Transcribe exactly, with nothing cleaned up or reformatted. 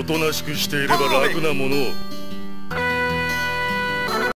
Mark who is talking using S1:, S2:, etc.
S1: おとなしくしていれば楽なものを。